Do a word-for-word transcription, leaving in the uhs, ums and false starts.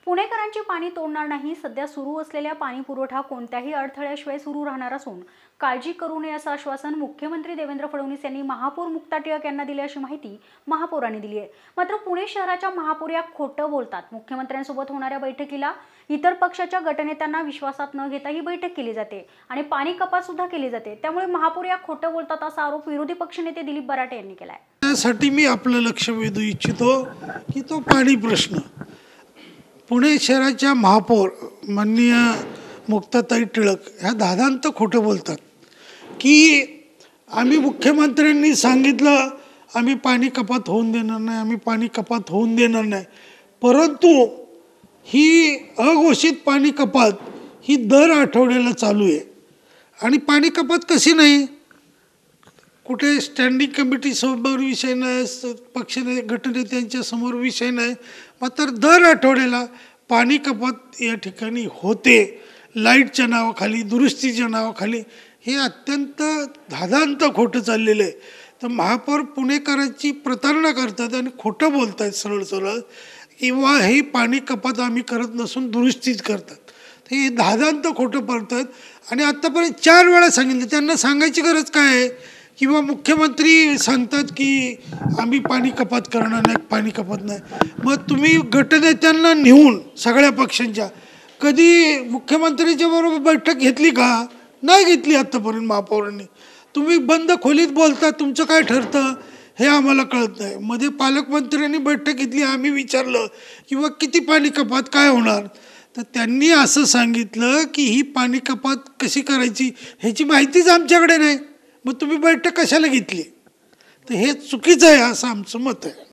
पुणेकरांची पाणी तोडणार नाही। सध्या सुरू असलेल्या पाणी पुरवठा कोणत्याही अडथळ्याशिवाय सुरू राहणार असून काळजी करू नये असं आश्वासन मुख्यमंत्री देवेंद्र फडणवीस यांनी महापौर मुक्ता टिळक यांना दिले अशी माहिती महापौरांनी दिली आहे। मात्र पुणे शहराच्या महापौर या खोटं बोलतात। मुख्यमंत्र्यांसोबत होणाऱ्या बैठकीला इतर पक्षाच्या गटनेत्यांना विश्वासात न घेता ही बैठक केली जाते आणि पाणी कपात सुद्धा केली जाते। त्यामुळे महापौर या खोटं बोलतात असा आरोप विरोधी पक्षनेते दिलीप बराटे यांनी केला आहे। त्यासाठी मी आपलं लक्ष वेधू इच्छितो की तो पाणी प्रश्न पुणे शहराच्या महापौर माननीय मुक्ताताई टिळक ह्या दादांत खोटं बोलतात की आम्ही मुख्यमंत्र्यांनी सांगितलं आम्ही पाणी कपात होऊन देणार नाही, आम्ही पाणी कपात होऊन देणार नाही, परंतु ही अघोषित पाणी कपात ही दर आठवड्याला चालू आहे। आणि पाणी कपात कशी नाही, कुठे स्टँडिंग कमिटी समोर विषय नाही, पक्ष गटनेत्यांच्या समोर विषय नाही, मात्र दर आठवड्याला पाणी कपात या ठिकाणी होते। लाईटच्या नावाखाली, दुरुस्तीच्या नावाखाली हे अत्यंत धादांत खोटं चाललेलं आहे। तर महापौर पुणेकरांची प्रतारणा करतात आणि खोटं बोलत आहेत सरळ सरळ, किंवा हे पाणी कपात आम्ही करत नसून दुरुस्तीच करतात। तर हे धादांत खोटं पडतात आणि आत्तापर्यंत चार वेळा सांगितलं, त्यांना सांगायची गरज काय आहे? किंवा मुख्यमंत्री सांगतात की आम्ही पाणी कपात करणार नाही, पाणी कपात नाही, मग तुम्ही गटनेत्यांना नेऊन सगळ्या पक्षांच्या कधी मुख्यमंत्र्यांच्या बरोबर बैठक घेतली का? नाही घेतली आत्तापर्यंत महापौरांनी। तुम्ही बंद खोलीत बोलता, तुमचं काय ठरतं हे आम्हाला कळत नाही। मध्ये पालकमंत्र्यांनी बैठक घेतली, आम्ही विचारलं किंवा किती पाणी कपात काय होणार, तर त्यांनी असं सांगितलं की ही पाणी कपात कशी करायची ह्याची माहितीच आमच्याकडे नाही, मग तुम्ही बैठक कशाला घेतली? तर हे चुकीचं आहे असं आमचं मत आहे।